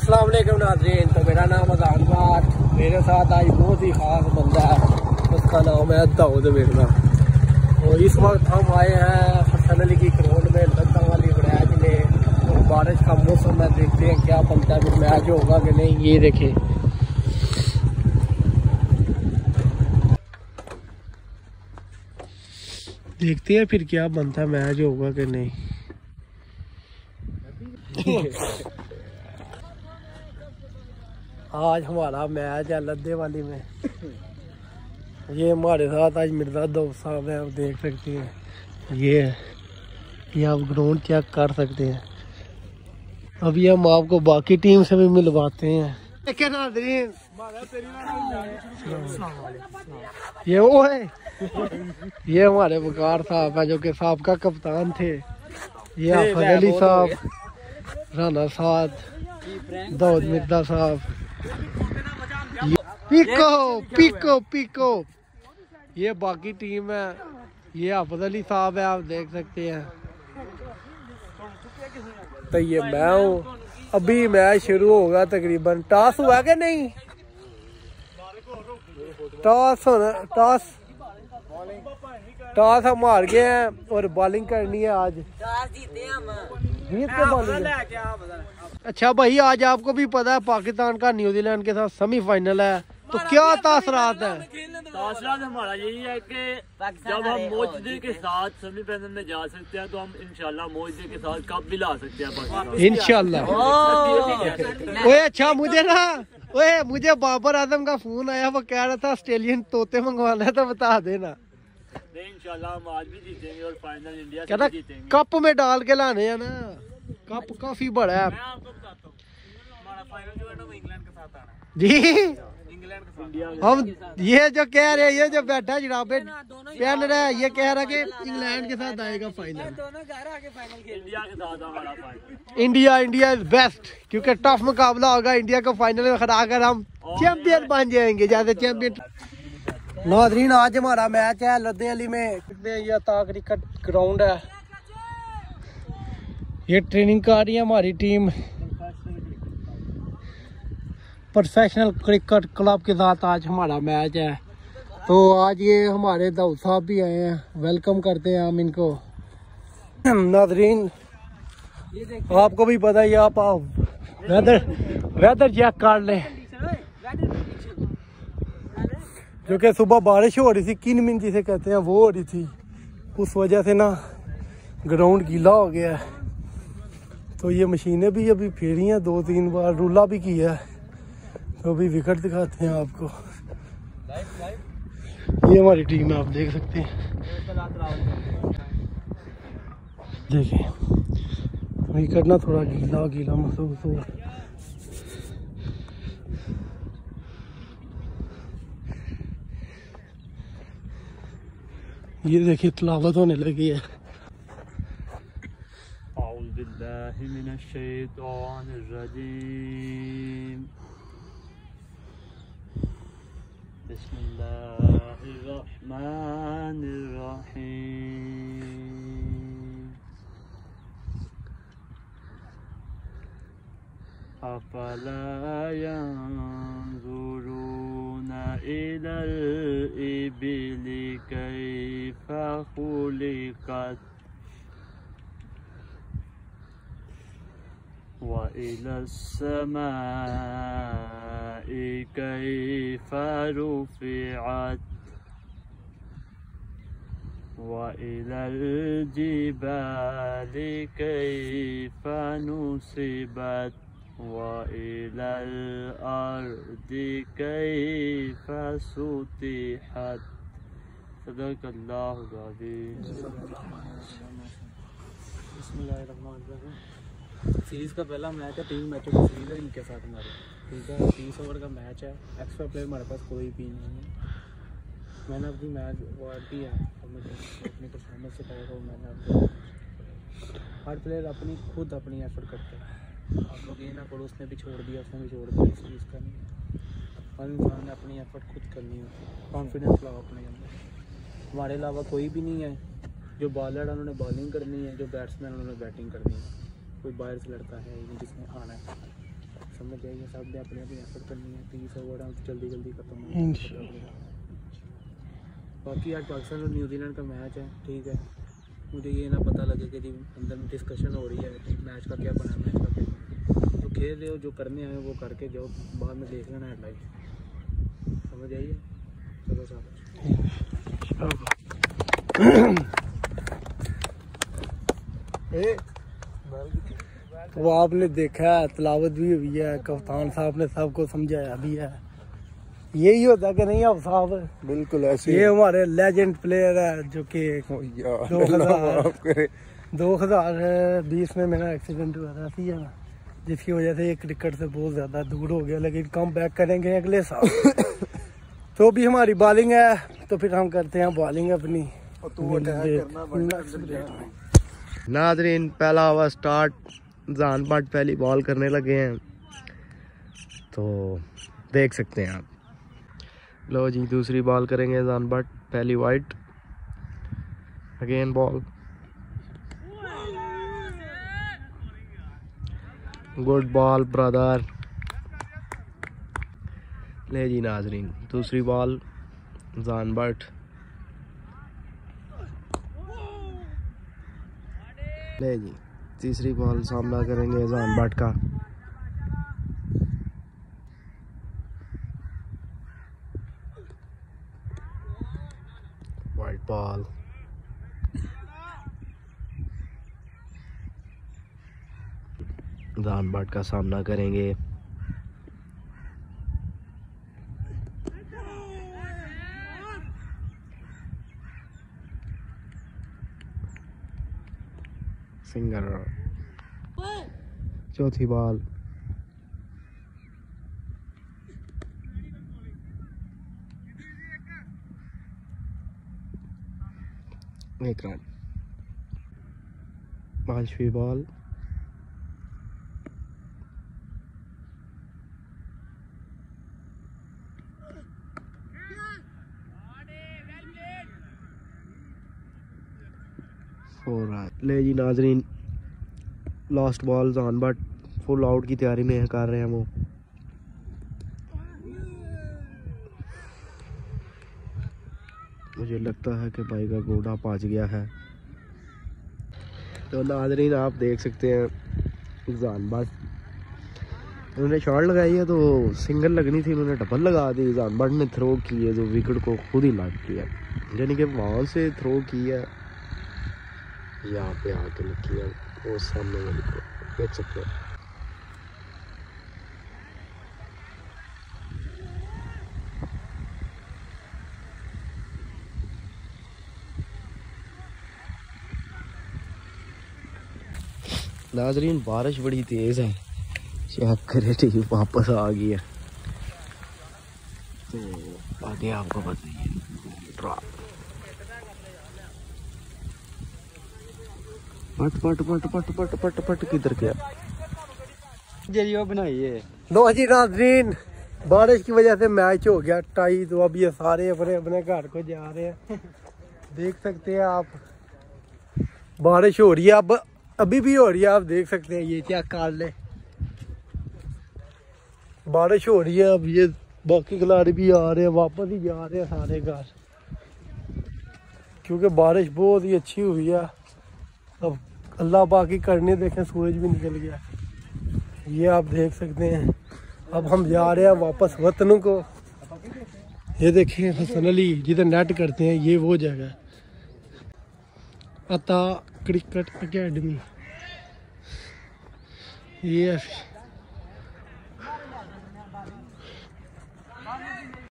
अस्सलाम वालेकुम नाज़रीन। तो मेरा नाम अज़ान बात, मेरे साथ आज बहुत ही ख़ास बंदा है, उसका नाम है दाऊद मिर्ज़ा। और इस वक्त हम आए हैं हसन अली की ग्राउंड में लद्दा वाली मैच में। तो बारिश का मौसम है, देखते हैं क्या बनता है, मैच होगा कि नहीं। ये देखें, देखते हैं फिर क्या बनता है, मैच होगा कि नहीं। आज हमारा मैच है लद्दे वाली में। ये हमारे साथ आज मिर्ज़ा दाऊद साहब है, आप देख सकते हैं। ये आप ग्राउंड चेक कर सकते हैं। अभी हम आपको बाकी टीम से भी मिलवाते हैं। ये वो है, ये हमारे वकार साहब है जो कि साबका कप्तान थे। ये हाफिज अली साहब, राना साद, दाऊद मिर्ज़ा साहब, पीको पीको पीको। ये बाकी टीम है। ये हाफिज अली साहब है, आप देख सकते हैं। तो ये मैं हूँ। अभी मैच शुरू होगा तकरीबन। टॉस हुआ कि नहीं? टॉस हम हार गए हैं और बॉलिंग करनी है आज। जीत के बॉलिंग। अच्छा भाई, आज आपको भी पता है पाकिस्तान का न्यूजीलैंड के साथ सेमीफाइनल है, तो क्या तासरात है? तासरात हमारा यही है कि जब हम मौजूदगी के साथ सेमीफाइनल में जा सकते हैं तो हम इंशाल्लाह मौजूदगी के साथ कप भी ला सकते हैं इंशाल्लाह। ओए अच्छा, मुझे बाबर आजम का फोन आया, वो कह रहा था ऑस्ट्रेलियन तोते मंगवाना है, तो बता देना। इंशाल्लाह हम आज भी जीतेंगे और फाइनल इंडिया से जीतेंगे। कप में डाल के लाने हैं ना, कप काफी बड़ा है। मैं आपको बताता हूं, हमारा फाइनल जो है ना वो इंग्लैंड के साथ आना है। जी, इंग्लैंड के साथ। हम ये जो कह रहे हैं, ये जो बैठा है जनाबे पहन रहा है, ये कह रहा है कि इंग्लैंड के साथ आएगा फाइनल। इंडिया के साथ हमारा फाइनल। इंडिया इज बेस्ट, क्योंकि टफ मुकाबला होगा। इंडिया को फाइनल में हरा कर हम चैंपियन बन जाएंगे, जैसे चैंपियन। नाज़रीन, आज हमारा मैच है लद्दे अली में। ये क्रिकेट ग्राउंड है। ये ट्रेनिंग कर रही है हमारी टीम प्रोफेशनल क्रिकेट क्लब के साथ। आज हमारा मैच है, तो आज ये हमारे दाऊद साहब भी आए हैं, वेलकम करते हैं हम इनको। नाज़रीन, आपको भी पता ही, आप वेदर चेक कर लें, जो कि सुबह बारिश हो रही थी, किन जिसे कहते हैं, वो हो रही थी। उस वजह से ना ग्राउंड गीला हो गया है। तो ये मशीनें भी अभी फेरी हैं 2-3 बार, रूला भी किया है। तो अभी विकेट दिखाते हैं आपको। ये हमारी टीम है, आप देख सकते हैं। देखिए विकेट ना थोड़ा गीला गीला महसूस हो। ये देखिए तिलावत होने लगी है। अफला यंजुरून इलल इबिली कैफा खुलिकत व इलस समाई कैफा रुफिअत व इलल जिबाली कैफा नुसिबत व इलल अर्दि कैफा सुतिहत। सदक़ल्लाहुल अज़ीम। सीरीज़ का पहला मैच है, 3 मैचों की सीरीज़ है इनके साथ हमारे, ठीक है। 30 ओवर का मैच है। एक्स्ट्रा प्लेयर हमारे पास कोई भी नहीं है। मैंने अपनी मैच अवार्ड भी है और मुझे अपनी परफॉर्मेंस से कहा, तो मैंने अपनी हर प्लेयर खुद अपनी एफर्ट करते हैं। आप लोग ये ना करो उसने भी छोड़ दिया, उसने भी छोड़ दिया, इस चीज़ का नहीं। हर इंसान ने अपनी एफर्ट खुद करनी है, कॉन्फिडेंस लाओ अपने अंदर। हमारे अलावा कोई भी नहीं है। जो बॉलर है उन्होंने बॉलिंग करनी है, जो बैट्समैन उन्होंने बैटिंग करनी है। कोई बाहर से लड़का है जिसने आना है, समझ में जाएंगे, सब ने अपनी अपनी एफर्ट करनी है। 30 ओवर हम जल्दी जल्दी खत्म होंगे। बाकी आज पाकिस्तान और न्यूजीलैंड का मैच है, ठीक है। मुझे ये ना पता लगे कि जी अंदर में डिस्कशन हो रही है मैच का क्या बना, मैच का क्या बना। तो खेल रहे हो, जो करने आए वो करके जाओ, बाद में देख लेना हेडलाइट। समझ आइए। चलो साहब वो आपने देखा है, तिलावत भी हुई है, कप्तान साहब ने सबको समझाया भी है। यही होता कि नहीं आप साहब? बिल्कुल ऐसे। ये हमारे लेजेंड प्लेयर है जो कि 2020 में मेरा एक्सीडेंट हुआ था, ठीक है ना, जिसकी वजह से ये क्रिकेट से बहुत ज़्यादा दूर हो गया, लेकिन कम बैक करेंगे अगले साल। तो भी हमारी बॉलिंग है, तो फिर हम करते हैं बॉलिंग अपनी। नाज़रीन पहला ओवर स्टार्ट, जान भट्ट पहली बॉल करने लगे हैं, तो देख सकते हैं आप। लो जी दूसरी बॉल करेंगे जान भट्ट, पहली wide, again ball, good ball brother. ले जी नाज़रीन दूसरी बॉल जान भट्ट, ले जी तीसरी बॉल सामना करेंगे जान भट्ट का। वाइट बॉल, जान भट्ट का सामना करेंगे। सिंगर, चौथी बॉल, एक रन। पांचवी बॉल, ले जी नाजरीन लास्ट बॉल जान भट्ट फुल आउट की तैयारी में कर रहे हैं वो। मुझे लगता है कि भाई का घोड़ा पहुंच गया है। तो नाजरीन आप देख सकते हैं जान भट्ट, उन्होंने शॉट लगाई है तो सिंगल लगनी थी, उन्होंने डबल लगा दी। जान भट्ट ने थ्रो की है जो विकेट को खुद ही लग किया, यानी कि वहाँ से थ्रो किया, यहाँ पे आके लिखी है वो सामने वाली को देख सकते हैं। नाजरीन बारिश बड़ी तेज है, चेक करे टीम वापस आ गई है, तो आगे आपको बताइए। पट पट पट पट पट पट पट किधर गया जरियो बनाइए। लो जी नाज़रीन बारिश की वजह से मैच हो गया टाई, तो अब ये सारे अपने अपने घर को जा रहे हैं। देख सकते हैं आप बारिश हो रही है, अब अभी भी हो रही है, आप देख सकते हैं। ये चेक कर ले, बारिश हो रही है। अब ये बाकी खिलाड़ी भी आ रहे हैं, वापस ही जा रहे हैं सारे घर, क्योंकि बारिश बहुत ही अच्छी हुई है। अब अल्लाह बाकी करने देखें, सूरज भी निकल गया, ये आप देख सकते हैं। अब हम जा रहे हैं वापस वतन को। ये देखिए हसन अली जिधर नेट करते हैं, ये वो जगह अता क्रिकेट एकेडमी, ये